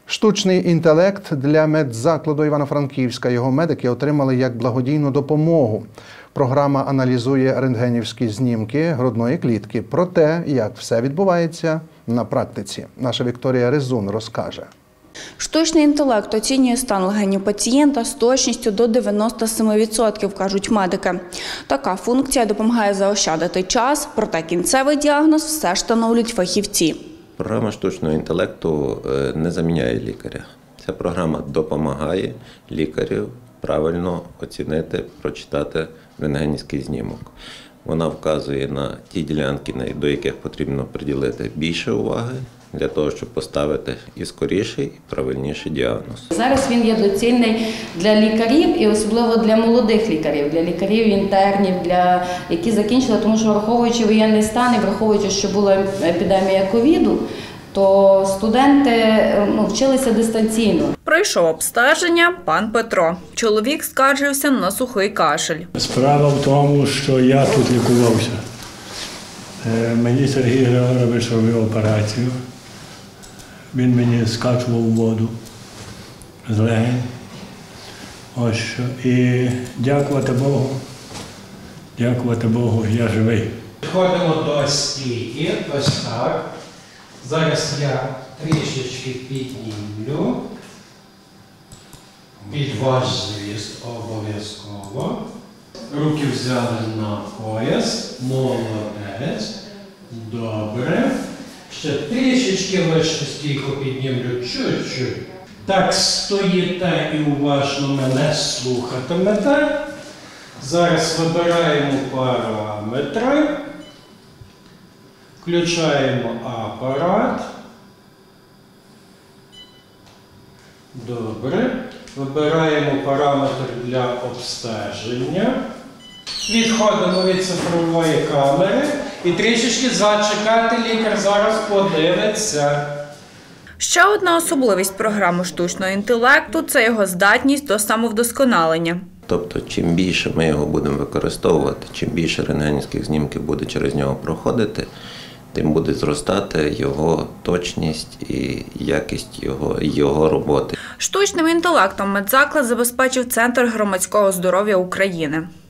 Штучний інтелект для медзакладу Івано-Франківська. Його медики отримали як благодійну допомогу. Програма аналізує рентгенівські знімки грудної клітки. Про те, як все відбувається на практиці. Наша Вікторія Резун розкаже. Штучний інтелект оцінює стан легенів пацієнта з точністю до 97%, кажуть медики. Така функція допомагає заощадити час, проте кінцевий діагноз все ж встановлюють фахівці. Програма штучного інтелекту не заміняє лікаря. Ця програма допомагає лікарю правильно оцінити, прочитати рентгенівський знімок. Вона вказує на ті ділянки, до яких потрібно приділити більше уваги, для того, щоб поставити і скоріший, і правильніший діагноз. Зараз він є доцільний для лікарів і особливо для молодих лікарів, для лікарів-інтернів, які закінчили, тому що враховуючи воєнний стан і враховуючи, що була епідемія ковіду, то студенти вчилися дистанційно. Пройшов обстеження пан Петро. Чоловік скаржився на сухий кашель. Справа в тому, що я тут лікувався. Мені Сергій Григорович робив операцію. Він мені скачував воду з легень. Ось що. І дякувати Богу, я живий. Підходимо до стійки, ось так. Зараз я трішечки піднімлю. Під ваш звіст обов'язково. Руки взяли на пояс. Молодець. Добре. Ще трішечки вище стійку піднімлю. Чуть-чуть. Так, стоїте і уважно мене слухатимете. Зараз вибираємо параметри. Включаємо апарат. Добре. Вибираємо параметр для обстеження. Відходимо від цифрової камери і трішечки зачекати, лікар зараз подивиться. Ще одна особливість програми штучного інтелекту – це його здатність до самовдосконалення. Тобто, чим більше ми його будемо використовувати, чим більше рентгенівських знімків буде через нього проходити, тим буде зростати його точність і якість його роботи. Штучним інтелектом медзаклад забезпечив Центр громадського здоров'я України.